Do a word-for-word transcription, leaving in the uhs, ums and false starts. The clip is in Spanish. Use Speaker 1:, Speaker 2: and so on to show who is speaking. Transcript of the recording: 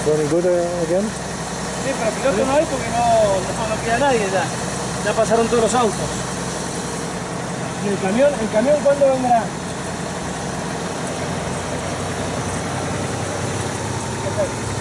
Speaker 1: Going good uh, again?
Speaker 2: Sí, pero piloto no hay porque no, no, no queda nadie ya. Ya pasaron todos los autos. ¿Y el camión? ¿El camión cuándo vendrá? Okay.